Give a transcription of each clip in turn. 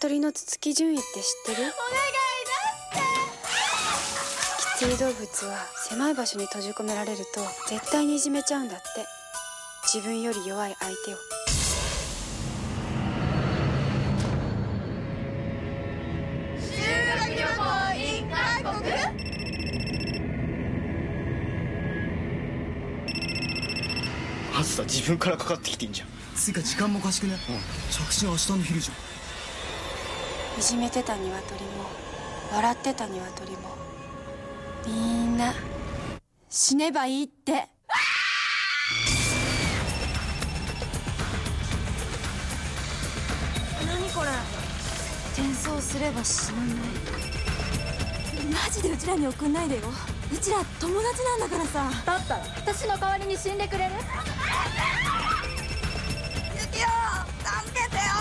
鶏のつつき順位って知ってる？お願い出して。寄生動物は狭い場所に閉じ込められると絶対にいじめちゃうんだって。自分より弱い相手を。 修学旅行 in 韓国。 あずさ自分からかかってきてんじゃん。 つうか時間もおかしくね？着信明日の昼じゃん。 いじめてた鶏も笑ってた鶏もみんな死ねばいいって。 何これ？転送すれば死なない。マジでうちらに送んないでよ。うちら友達なんだからさ。 だったら私の代わりに死んでくれる？ユキオ助けてよ。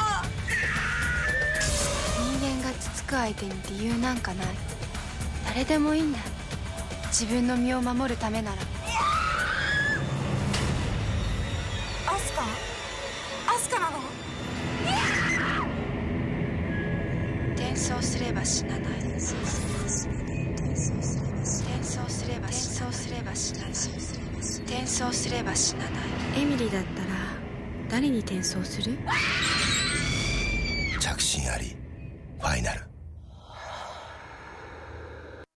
人間がつつく相手に理由なんかない。誰でもいいんだ。自分の身を守るためなら。 アスカ？アスカなの？ 転送すれば死なない。転送すれば死なない。転送すれば死なない。エミリーだったら誰に転送する？ 着信ありファイナル。